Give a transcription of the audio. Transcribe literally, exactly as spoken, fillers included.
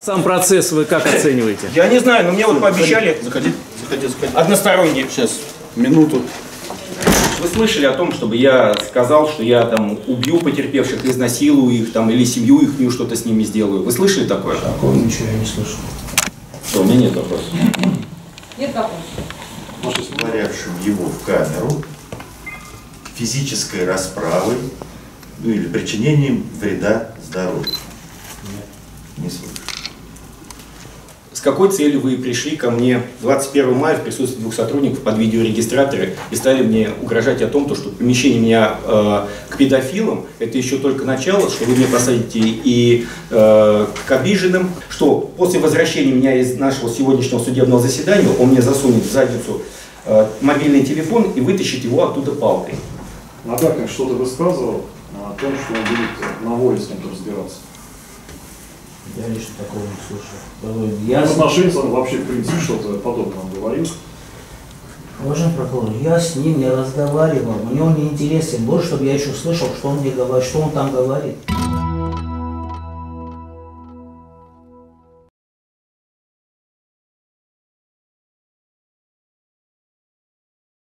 Сам процесс вы как оцениваете? Я не знаю, но мне вот пообещали Заходи, заходи, заходи. односторонне. Сейчас, минуту. Вы слышали о том, чтобы я сказал, что я там убью потерпевших, изнасилую их там, или семью их, что-то с ними сделаю? Вы слышали такое? Такого ничего я не слышал. Что, у меня нет вопросов. Нет вопросов. Говорявшим его в камеру физической расправой, ну или причинением вреда здоровью. Не слышу. С какой целью вы пришли ко мне двадцать первого мая в присутствии двух сотрудников под видеорегистраторы и стали мне угрожать о том, что помещение меня э, к педофилам, это еще только начало, что вы меня посадите и э, к обиженным, что после возвращения меня из нашего сегодняшнего судебного заседания он мне засунет в задницу э, мобильный телефон и вытащит его оттуда палкой. Нагакин что-то высказывал о том, что он будет на воле с кем-то разбираться. Я лично такого не слышал. Я В отношении он вообще, в принципе, что-то подобное говорил. Уважаемый прокурор, я с ним не разговаривал, мне он не интересен. Больше, чтобы я еще слышал, что он мне говорит, что он там говорит.